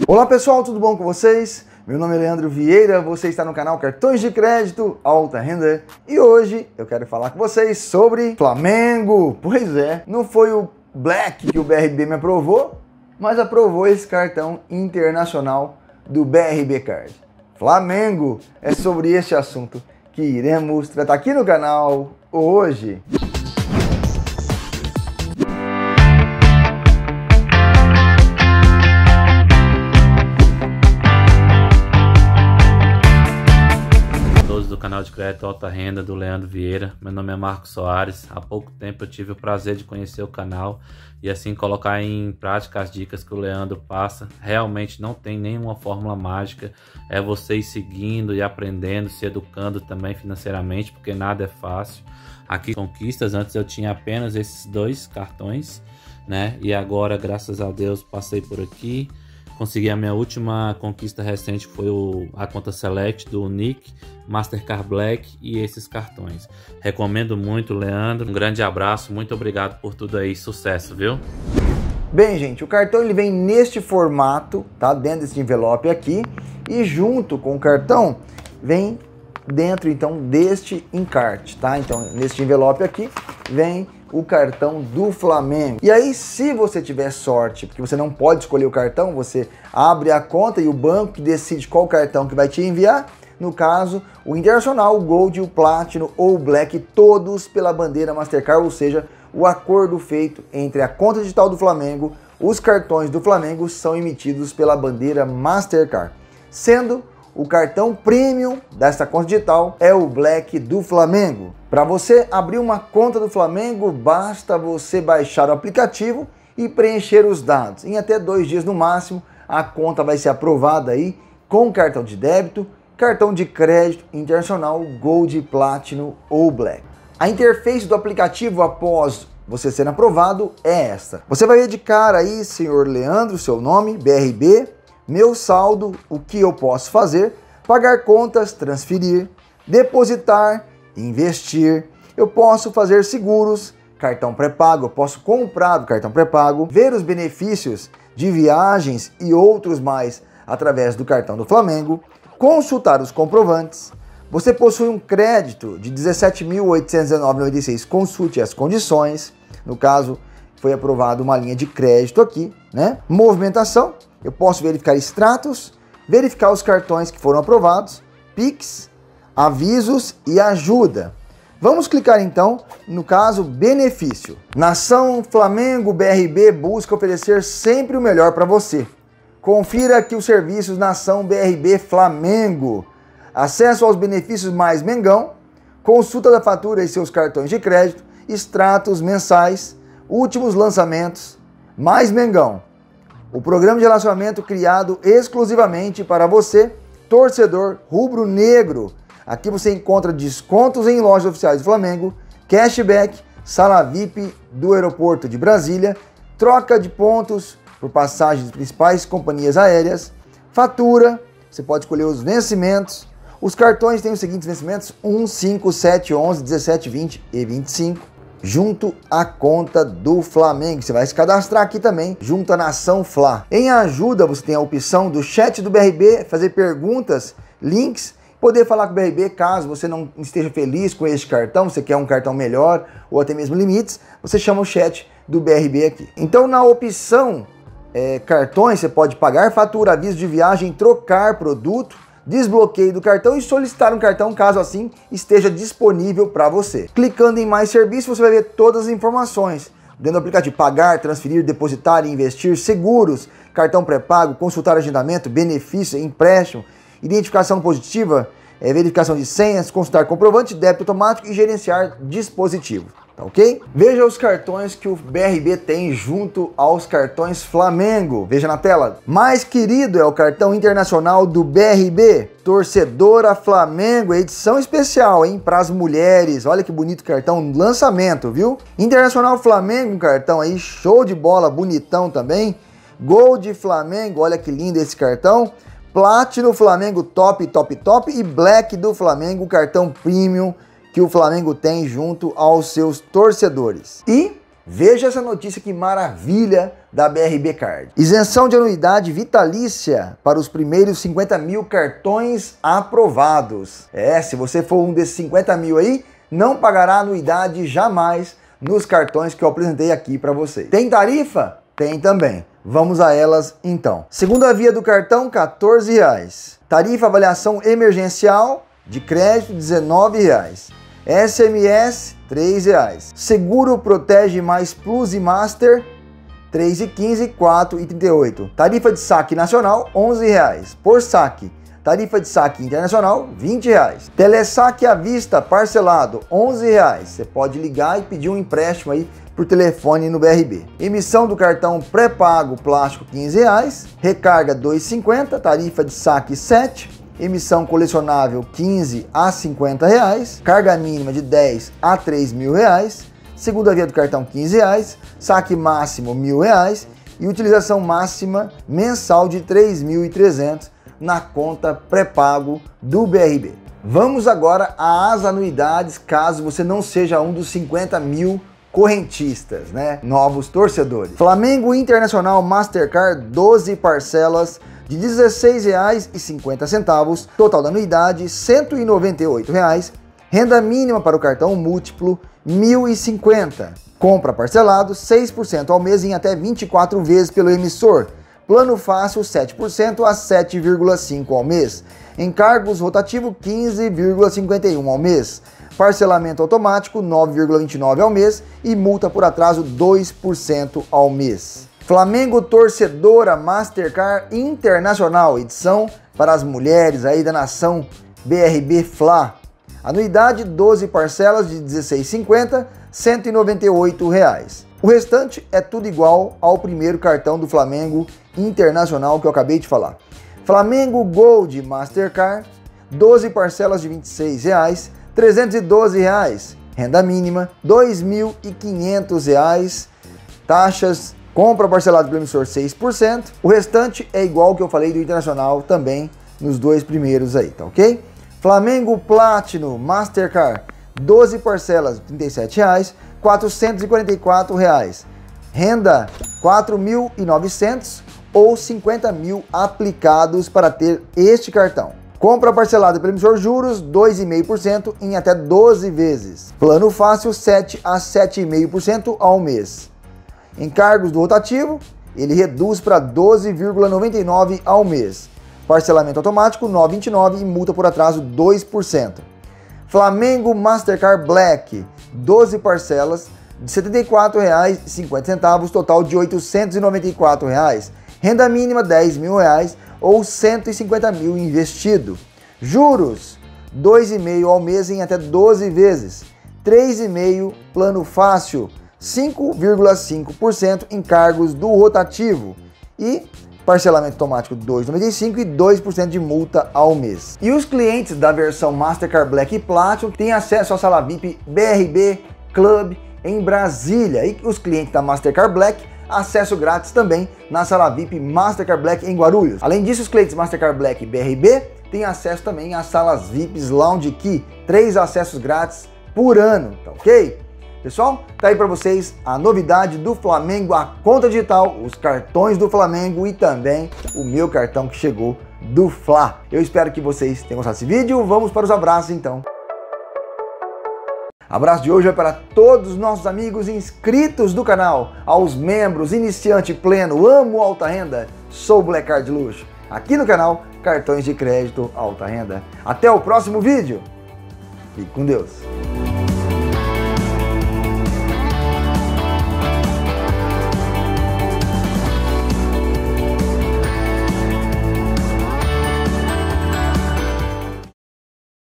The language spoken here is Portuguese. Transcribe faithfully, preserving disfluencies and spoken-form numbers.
Olá pessoal, tudo bom com vocês? Meu nome é Leandro Vieira, você está no canal Cartões de Crédito Alta Renda e hoje eu quero falar com vocês sobre Flamengo. Pois é, não foi o Black que o B R B me aprovou, mas aprovou esse cartão internacional do B R B Card. Flamengo, é sobre este assunto que iremos tratar aqui no canal hoje. Do canal de crédito Alta Renda do Leandro Vieira. Meu nome é Marcos Soares. Há pouco tempo eu tive o prazer de conhecer o canal e assim colocar em prática as dicas que o Leandro passa. Realmente não tem nenhuma fórmula mágica, é você ir seguindo e aprendendo, se educando também financeiramente, porque nada é fácil. Aqui conquistas, antes eu tinha apenas esses dois cartões, né? E agora, graças a Deus, passei por aqui. Consegui a minha última conquista recente, foi o, a conta Select do Nick, Mastercard Black e esses cartões. Recomendo muito, Leandro. Um grande abraço, muito obrigado por tudo aí, sucesso, viu? Bem, gente, o cartão ele vem neste formato, tá? Dentro desse envelope aqui, e junto com o cartão vem dentro então deste encarte, tá? Então, neste envelope aqui vem o cartão do Flamengo. E aí, se você tiver sorte, porque você não pode escolher o cartão, você abre a conta e o banco que decide qual cartão que vai te enviar. No caso, o Internacional, o Gold, o Platinum ou o Black, todos pela bandeira Mastercard, ou seja, o acordo feito entre a conta digital do Flamengo, os cartões do Flamengo são emitidos pela bandeira Mastercard, sendo o cartão premium dessa conta digital é o Black do Flamengo. Para você abrir uma conta do Flamengo, basta você baixar o aplicativo e preencher os dados. Em até dois dias no máximo, a conta vai ser aprovada aí com cartão de débito, cartão de crédito internacional, Gold, Platinum ou Black. A interface do aplicativo após você ser aprovado é essa. Você vai ver de cara aí, senhor Leandro, seu nome, B R B, meu saldo, o que eu posso fazer, pagar contas, transferir, depositar, investir, eu posso fazer seguros, cartão pré-pago, eu posso comprar do cartão pré-pago, ver os benefícios de viagens e outros mais através do cartão do Flamengo, consultar os comprovantes, você possui um crédito de dezessete mil oitocentos e dezenove reais e noventa e seis centavos, consulte as condições, no caso foi aprovada uma linha de crédito aqui, né? Movimentação, eu posso verificar extratos, verificar os cartões que foram aprovados, Pix, avisos e ajuda. Vamos clicar então no caso benefício. Nação Flamengo B R B busca oferecer sempre o melhor para você. Confira aqui os serviços Nação B R B Flamengo. Acesso aos benefícios mais Mengão, consulta da fatura e seus cartões de crédito, extratos mensais, últimos lançamentos, mais Mengão. O programa de relacionamento criado exclusivamente para você, torcedor rubro-negro. Aqui você encontra descontos em lojas oficiais do Flamengo, cashback, sala V I P do aeroporto de Brasília, troca de pontos por passagens de principais companhias aéreas, fatura, você pode escolher os vencimentos. Os cartões têm os seguintes vencimentos: um, cinco, sete, onze, dezessete, vinte e vinte e cinco. Junto à conta do Flamengo. Você vai se cadastrar aqui também, junto à Nação Fla. Em ajuda, você tem a opção do chat do B R B, fazer perguntas, links, poder falar com o B R B caso você não esteja feliz com este cartão, você quer um cartão melhor ou até mesmo limites, você chama o chat do B R B aqui. Então, na opção é, cartões, você pode pagar fatura, aviso de viagem, trocar produto, desbloqueio do cartão e solicitar um cartão caso assim esteja disponível para você. Clicando em mais serviços, você vai ver todas as informações dentro do aplicativo: pagar, transferir, depositar, investir, seguros, cartão pré-pago, consultar agendamento, benefício, empréstimo, identificação positiva, é, verificação de senhas, consultar comprovante, débito automático e gerenciar dispositivo. Tá ok? Veja os cartões que o B R B tem junto aos cartões Flamengo. Veja na tela. Mais querido é o cartão internacional do B R B. Torcedora Flamengo, edição especial, hein? Para as mulheres. Olha que bonito cartão, lançamento, viu? Internacional Flamengo, um cartão aí, show de bola, bonitão também. Gold Flamengo, olha que lindo esse cartão. Platinum Flamengo, top, top, top. E Black do Flamengo, cartão premium que o Flamengo tem junto aos seus torcedores. E Veja essa notícia, que maravilha da B R B Card. Isenção de anuidade vitalícia para os primeiros cinquenta mil cartões aprovados. É, se você for um desses cinquenta mil aí, não pagará anuidade jamais nos cartões que eu apresentei aqui para você. Tem tarifa? Tem também. Vamos a elas então. Segunda via do cartão, quatorze reais. Tarifa avaliação emergencial de crédito, dezenove reais. S M S, três reais. Seguro Protege Mais Plus e Master, três reais e quinze centavos, quatro reais e trinta e oito centavos. Tarifa de saque nacional, onze reais. Por saque. Tarifa de saque internacional, vinte reais. Telesaque à vista parcelado, onze reais. Você pode ligar e pedir um empréstimo aí por telefone no B R B. Emissão do cartão pré-pago plástico, quinze reais. Recarga, dois reais e cinquenta centavos. Tarifa de saque, sete reais. Emissão colecionável, quinze a cinquenta reais. Carga mínima de dez a três mil reais. Segunda via do cartão, quinze reais. Saque máximo, mil reais. E utilização máxima mensal de três mil e trezentos na conta pré-pago do B R B. Vamos agora às anuidades, caso você não seja um dos cinquenta mil correntistas, né? Novos torcedores. Flamengo Internacional Mastercard, doze parcelas de dezesseis reais e cinquenta centavos, total da anuidade cento e noventa e oito reais, renda mínima para o cartão múltiplo mil e cinquenta, compra parcelado seis por cento ao mês em até vinte e quatro vezes pelo emissor, plano fácil sete por cento a sete vírgula cinco ao mês, encargos rotativo quinze vírgula cinquenta e um ao mês, parcelamento automático nove vírgula vinte e nove ao mês e multa por atraso dois por cento ao mês. Flamengo Torcedora Mastercard Internacional, edição para as mulheres aí da nação B R B Fla. Anuidade doze parcelas de dezesseis reais e cinquenta centavos, cento e noventa e oito reais. O restante é tudo igual ao primeiro cartão do Flamengo Internacional que eu acabei de falar. Flamengo Gold Mastercard, doze parcelas de vinte e seis reais, trezentos e doze reais. Renda mínima dois mil e quinhentos reais. Taxas, compra parcelado pelo emissor seis por cento, o restante é igual que eu falei do Internacional também nos dois primeiros aí, tá ok? Flamengo Platinum Mastercard, doze parcelas de trinta e sete reais, quatrocentos e quarenta e quatro reais. Renda quatro mil e novecentos ou cinquenta mil aplicados para ter este cartão. Compra parcelada pelo emissor juros dois vírgula cinco por cento em até doze vezes. Plano fácil sete a sete vírgula cinco por cento ao mês. Encargos do rotativo, ele reduz para doze vírgula noventa e nove reais ao mês. Parcelamento automático nove vírgula vinte e nove e multa por atraso dois por cento. Flamengo Mastercard Black, doze parcelas de setenta e quatro reais e cinquenta centavos, total de oitocentos e noventa e quatro reais. Renda mínima dez mil reais ou cento e cinquenta mil investido. Juros dois vírgula cinco por cento ao mês em até doze vezes. três vírgula cinco por cento plano fácil, cinco vírgula cinco por cento encargos do rotativo e parcelamento automático dois vírgula noventa e cinco por cento e dois por cento de multa ao mês. E os clientes da versão Mastercard Black e Platinum têm acesso à sala V I P B R B Club em Brasília, e os clientes da Mastercard Black, acesso grátis também na sala V I P Mastercard Black em Guarulhos. Além disso, os clientes Mastercard Black e B R B têm acesso também às salas V I Ps Lounge Key, três acessos grátis por ano, tá ok? Pessoal, tá aí para vocês a novidade do Flamengo, a conta digital, os cartões do Flamengo e também o meu cartão que chegou do Fla. Eu espero que vocês tenham gostado desse vídeo. Vamos para os abraços então. Abraço de hoje é para todos os nossos amigos inscritos do canal, aos membros, iniciante pleno, amo alta renda, sou Black Card Luxo. Aqui no canal, cartões de crédito alta renda. Até o próximo vídeo. Fique com Deus.